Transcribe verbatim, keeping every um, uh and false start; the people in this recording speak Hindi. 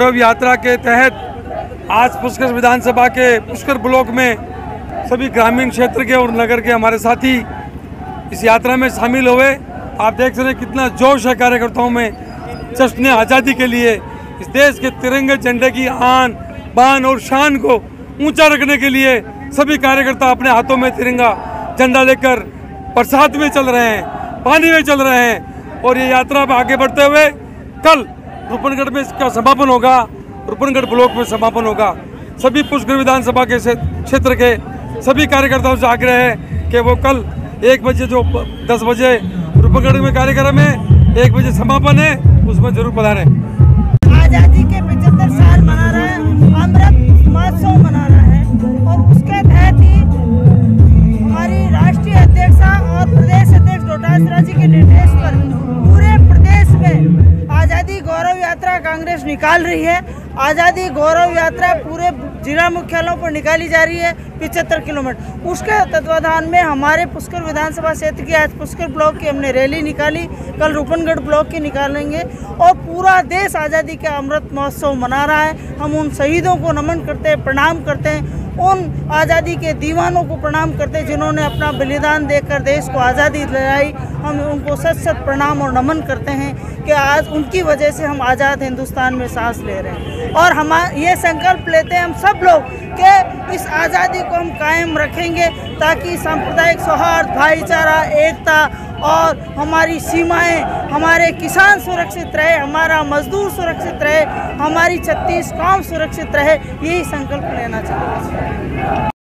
गौरव यात्रा के तहत आज पुष्कर विधानसभा के पुष्कर ब्लॉक में सभी ग्रामीण क्षेत्र के और नगर के हमारे साथी इस यात्रा में शामिल हुए। आप देख रहे हैं कितना जोश है कार्यकर्ताओं में। जश्न आज़ादी के लिए इस देश के तिरंगे झंडे की आन बान और शान को ऊंचा रखने के लिए सभी कार्यकर्ता अपने हाथों में तिरंगा झंडा लेकर बरसात में चल रहे हैं, पानी में चल रहे हैं। और ये यात्रा में आगे बढ़ते हुए कल रूपनगढ़ में इसका समापन होगा, रूपनगढ़ ब्लॉक में समापन होगा। सभी पुष्कर विधानसभा के क्षेत्र के सभी कार्यकर्ताओं से आग्रह है कि वो कल एक बजे जो दस बजे रूपनगढ़ में कार्यक्रम है, एक बजे समापन है, उसमें जरूर पधारें। आज़ादी के पचहत्तर साल मना रहा है, अमृत महोत्सव मना रहा है और उसके तहत ही हमारी राष्ट्रीय अध्यक्षा और प्रदेश अध्यक्ष डोटासरा जी के निर्देश पर पूरे प्रदेश में आज़ादी गौरव यात्रा कांग्रेस निकाल रही है। आज़ादी गौरव यात्रा पूरे जिला मुख्यालयों पर निकाली जा रही है पिचहत्तर किलोमीटर। उसके तत्वाधान में हमारे पुष्कर विधानसभा क्षेत्र की आज पुष्कर ब्लॉक की हमने रैली निकाली, कल रूपनगढ़ ब्लॉक की निकालेंगे और पूरा देश आज़ादी का अमृत महोत्सव मना रहा है। हम उन शहीदों को नमन करते हैं, प्रणाम करते हैं, उन आज़ादी के दीवानों को प्रणाम करते हैं जिन्होंने अपना बलिदान देकर देश को आज़ादी दिलाई। हम उनको सच सच प्रणाम और नमन करते हैं कि आज उनकी वजह से हम आज़ाद हिंदुस्तान में सांस ले रहे हैं। और हम ये संकल्प लेते हैं हम सब लोग कि इस आज़ादी को हम कायम रखेंगे ताकि सांप्रदायिक सौहार्द, भाईचारा, एकता और हमारी सीमाएं, हमारे किसान सुरक्षित रहे, हमारा मजदूर सुरक्षित रहे, हमारी छत्तीस कौम सुरक्षित रहे। यही संकल्प लेना चाहिए।